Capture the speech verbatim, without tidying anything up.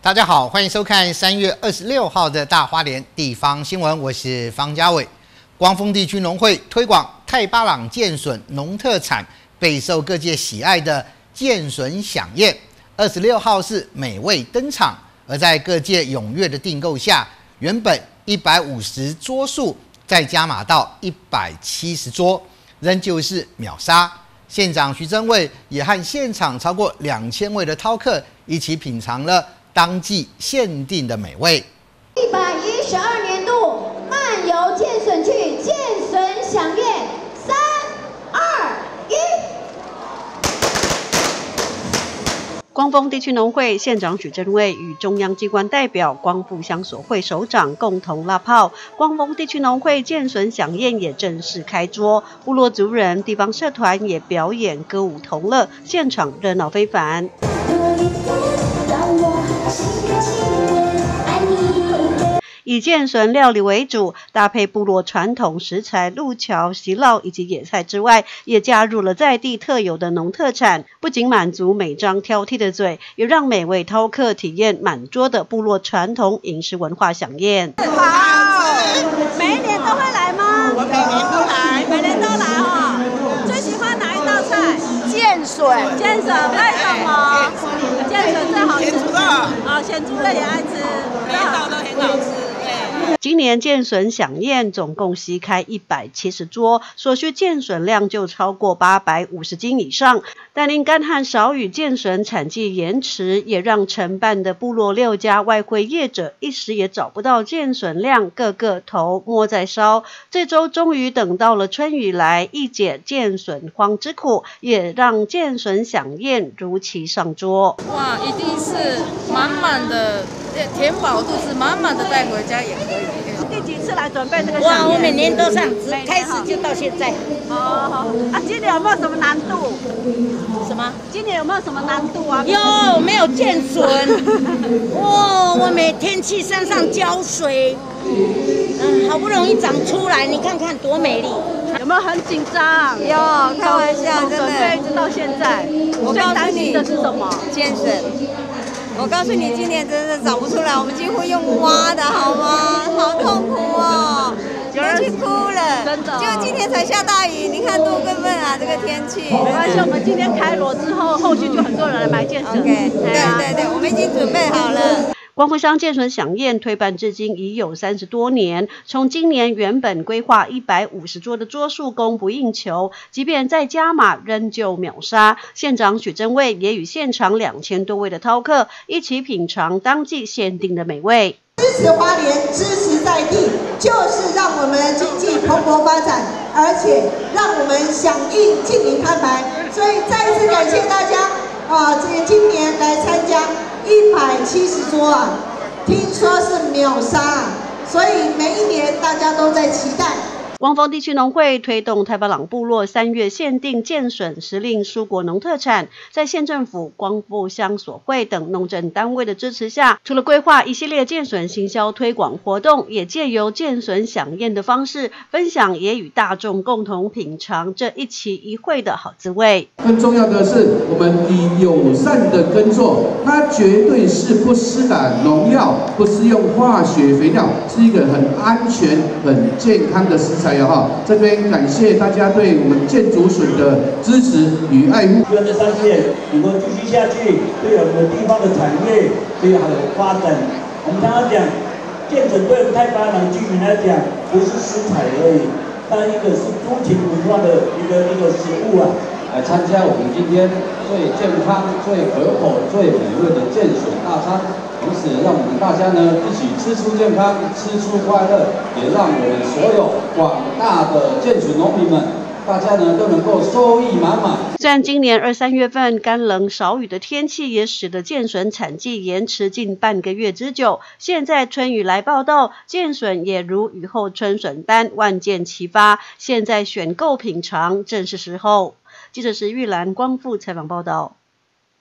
大家好，欢迎收看三月二十六号的大花莲地方新闻，我是方家伟。光丰地区农会推广太巴朗剑笋农特产，备受各界喜爱的剑笋飨宴，二十六号是美味登场。而在各界踊跃的订购下，原本一百五十桌数，再加码到一百七十桌，仍旧是秒杀。县长徐榛蔚也和现场超过两千位的饕客一起品尝了当季限定的美味。 一百一十二年度漫游剑笋区剑笋飨宴，三二一。 光丰地区农会县长许榛蔚与中央机关代表、光复乡所会首长共同拉炮，光丰地区农会剑笋飨宴也正式开桌，部落族人、地方社团也表演歌舞同乐，现场热闹非凡。以剑笋料理为主，搭配部落传统食材路桥、席烙以及野菜之外，也加入了在地特有的农特产，不仅满足每张挑剔的嘴，也让每位饕客体验满桌的部落传统饮食文化飨宴。 好，每一年都会来吗？我每年都来，每年都来哦。最喜欢哪一道菜？剑笋。剑笋为什么？剑笋最好吃。咸猪肉。啊，咸猪肉也爱吃，每一道都很好吃。 今年剑笋飨宴总共席开一百七十桌，所需剑笋量就超过八百五十斤以上。但因干旱少雨，剑笋产季延迟，也让承办的部落六家外汇业者一时也找不到剑笋量，个个头摸在烧。这周终于等到了春雨来，一解剑笋荒之苦，也让剑笋飨宴如期上桌。 哇，一定是满满的。填饱肚子，满满的带回家也可以。 第几次来准备这个哇，我每年都上，开始就到现在。 哦，好啊，今年有没有什么难度？ 什么？ 今年有没有什么难度啊？ 有，没有剑笋。哇，我每天去山上浇水，嗯，好不容易长出来，你看看多美丽。 有没有很紧张？ 有，开玩笑，真的。 准备一直到现在， 我最担心的是什么？ 剑笋。我告诉你，今年真的找不出来，我们几乎用挖的，好吗？好痛苦哦，有人去哭了， 真的、哦。 结果今天才下大雨，你看多过分啊，这个天气。 没关系，我们今天开锣之后，后续就很多人来买剑笋。 OK， 对对对，我们已经准备好了。 光复乡剑笋飨宴推办至今已有三十多年，从今年原本规划一百五十桌的桌数供不应求，即便再加码仍旧秒杀。县长许榛蔚也与现场两千多位的饕客一起品尝当季限定的美味。 支持花莲，支持在地，就是让我们的经济蓬勃发展，而且让我们响应近邻摊牌。所以再一次感谢大家啊，这个今年来参加。一百七十桌啊，听说是秒杀啊，所以每一年大家都在期待。 光丰地区农会推动太巴朗部落三月限定剑笋时令蔬果农特产，在县政府、光复乡所会等农政单位的支持下，除了规划一系列剑笋行销推广活动，也借由剑笋飨宴的方式分享，也与大众共同品尝这一期一会的好滋味。 更重要的是，我们以友善的耕作，它绝对是不施打农药，不施用化学肥料，是一个很安全、很健康的食材。这边感谢大家对我们剑竹笋的支持与爱护。 希望这三线如果继续下去，对我们的地方的产业会有好的发展。我们常常讲，剑笋对我们太巴朗居民来讲，不是食材而已，它一个是族群文化的一个一个食物啊。 来参加我们今天最健康、最可口、最美味的剑笋大餐。同时，让我们大家呢一起吃出健康，吃出快乐，也让我们所有广大的剑笋农民们，大家呢都能够收益满满。 虽然今年二三月份干冷少雨的天气，也使得剑笋产季延迟近半个月之久。现在春雨来报道，剑笋也如雨后春笋般万箭齐发，现在选购品尝正是时候。记者石玉兰、光复采访报道。